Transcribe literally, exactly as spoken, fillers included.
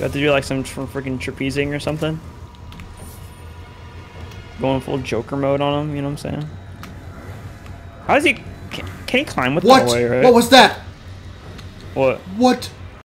You have to do like some freaking trapezing or something. Going full Joker mode on him, you know what I'm saying? How does he... Can, can he climb with what? the way, right? What was that? What? What?